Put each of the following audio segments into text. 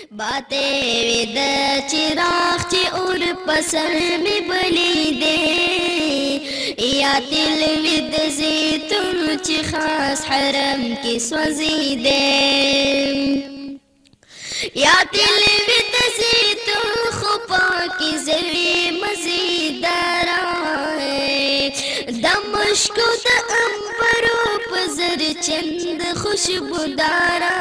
बातें विद चिराग ची और पसर में बली दे या दिल विद ज़ैतून ची खास हरम की स्वज़ी दे या दिल विद ज़ैतून खुपा की ज़वी मज़ीदारा दमश्क द अंबरो पज़र चंद खुशबुदारा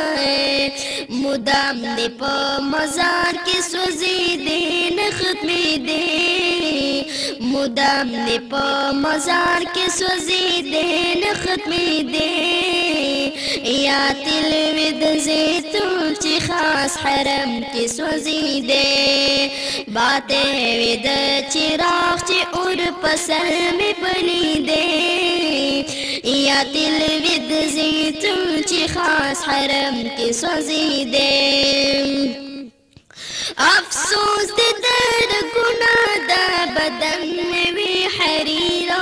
मुदाम दे प मज़ार के स्वज़ी दे नख़्तमी दे मुदाम दे प मज़ार के स्वज़ी दे नख़्तमी दे या दिल विद ज़ैतून ची खास हरम की स्वज़ी दे बातें विद चिराग ची और पसर में बली दे या दिल विद ज़ैतून ची खास हरम की स्वज़ी दे अफसोस दे दर्द गुनाह दा बदन में भी हरीरा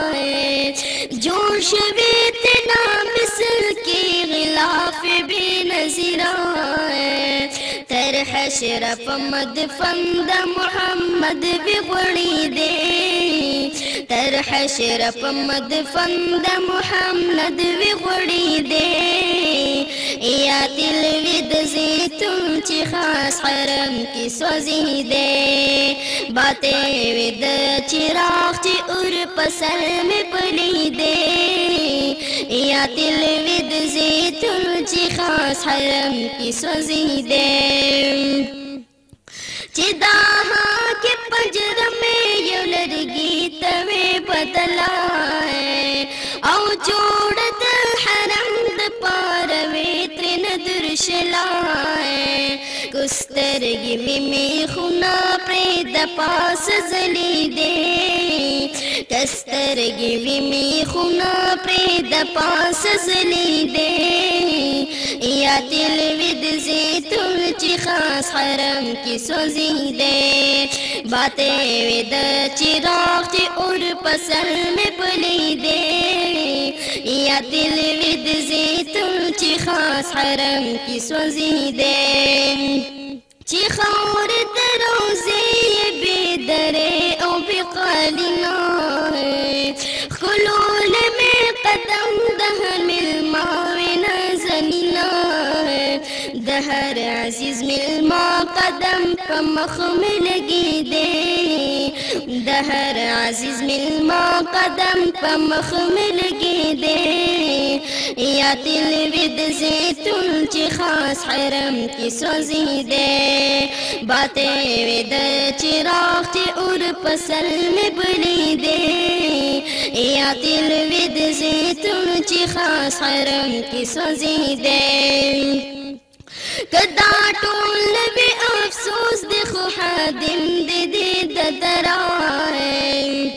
जोश बेतना मिसल के गिलाफ भी नज़ीरा तरह शरफ मद फंद मोहम्मद भी गुड़ी दे तरह शरफ मद फंद मोहम्मद भी गुड़ी दे या दिल विद ज़ैतून ची खास हरम की स्वज़ी दे बातें विद चिराग ची और पसर में बली दे या दिल विद ज़ैतून ची खास हरम की स्वज़ी दे चिदाहा के पजर में यो लड़गी तवे बदलाए औ जोड़त हरम द पारवे त्रिन दुर्शलाए कुस्तरगी में खुना प्रेद पास जली दे कस्तरगी में खुना प्रेद पास जली दे या दिल विद ज़ैतून ची खास हरम की स्वज़ी दे बातें विद चिराग ची और पसर में बली दे या दिल विद ज़ैतून ची खास हरम की स्वज़ी दे ची खौर दरोज़े बेदरे ओ बिक़ालिना खुलूल में कदम दहर मिल मावे नज़नीना दहर अज़ीज़ मिल मा कदम कमख में लगी दे दहर अज़ीज़ मिल मा कदम कमख में लगी दे या दिल विद ज़ैतून ची खास हरम की स्वज़ी दे बातें विद चिराग ची और पसर में बली दे या दिल विद ज़ैतून ची खास हरम की स्वज़ी दे कदा टोल भी अफसोस देखो हादिम दे दे ददराए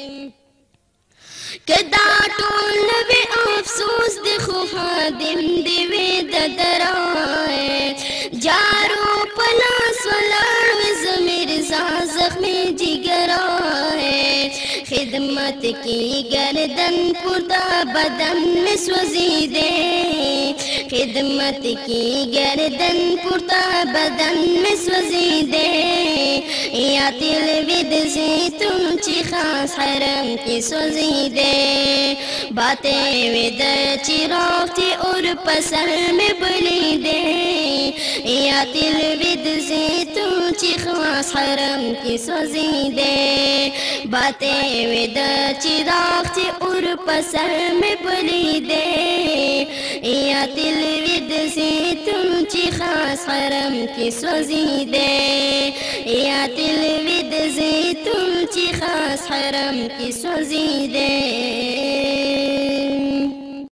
कदा टोल भी अफसोस देखो हादिम दे वे ददराए जारो पलास वलाड़ ज़मीर ज़ाज़ख में जिगराए खिदमत की गर्दन पुरदा बदन में स्वज़ी दे खिदमत की गर्दन पुरदा बदन में स्वज़ी दे या दिल विद ज़ैतून ची खास हरम की स्वज़ी दे बातें विद चिराग ची और पसर में बली दे या दिल विद ज़ैतून ची खास हरम की स्वज़ी दे बातें विद चिराग ची और पसर में बली दे या दिल विद ज़ैतून ची खास हरम की स्वज़ी दे या दिल विद ज़ैतून ची खास हरम की स्वज़ी दे।